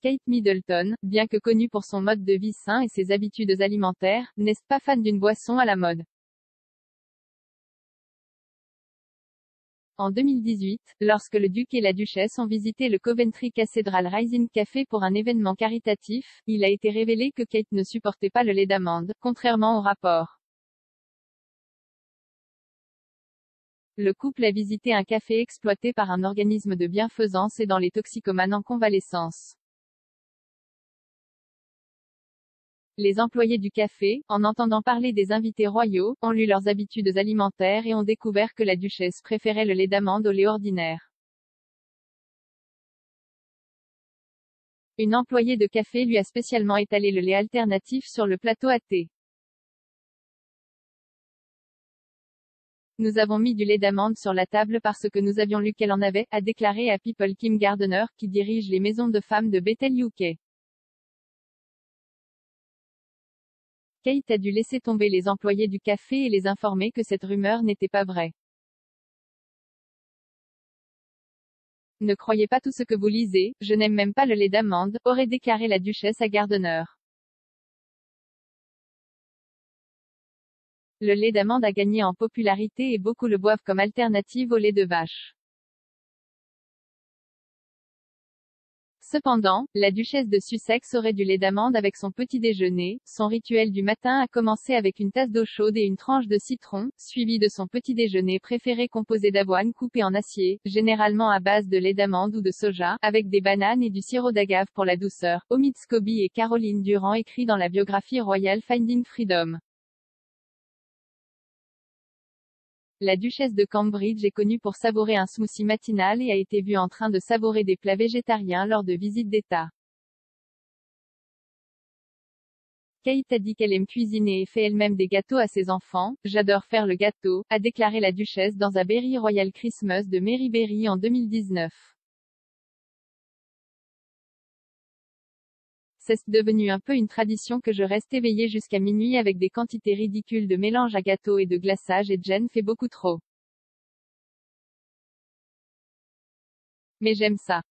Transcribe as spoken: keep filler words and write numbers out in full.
Kate Middleton, bien que connue pour son mode de vie sain et ses habitudes alimentaires, n'est pas fan d'une boisson à la mode. En deux mille dix-huit, lorsque le duc et la duchesse ont visité le Coventry Cathedral Rising Café pour un événement caritatif, il a été révélé que Kate ne supportait pas le lait d'amande, contrairement au rapport. Le couple a visité un café exploité par un organisme de bienfaisance aidant les toxicomanes en convalescence. Les employés du café, en entendant parler des invités royaux, ont lu leurs habitudes alimentaires et ont découvert que la duchesse préférait le lait d'amande au lait ordinaire. Une employée de café lui a spécialement étalé le lait alternatif sur le plateau à thé. Nous avons mis du lait d'amande sur la table parce que nous avions lu qu'elle en avait, a déclaré à People Kim Gardner, qui dirige les maisons de femmes de Bethel U K. Kate a dû laisser tomber les employés du café et les informer que cette rumeur n'était pas vraie. Ne croyez pas tout ce que vous lisez, je n'aime même pas le lait d'amande, aurait déclaré la duchesse à Gardner. Le lait d'amande a gagné en popularité et beaucoup le boivent comme alternative au lait de vache. Cependant, la duchesse de Sussex aurait du lait d'amande avec son petit déjeuner. Son rituel du matin a commencé avec une tasse d'eau chaude et une tranche de citron, suivi de son petit déjeuner préféré composé d'avoine coupée en acier, généralement à base de lait d'amande ou de soja, avec des bananes et du sirop d'agave pour la douceur. Omid Scobie et Caroline Durand écrit dans la biographie royale Finding Freedom. La duchesse de Cambridge est connue pour savourer un smoothie matinal et a été vue en train de savourer des plats végétariens lors de visites d'État. Kate a dit qu'elle aime cuisiner et fait elle-même des gâteaux à ses enfants. J'adore faire le gâteau, a déclaré la duchesse dans un Berry Royal Christmas de Mary Berry en deux mille dix-neuf. C'est devenu un peu une tradition que je reste éveillée jusqu'à minuit avec des quantités ridicules de mélange à gâteau et de glaçage et Jen fait beaucoup trop. Mais j'aime ça.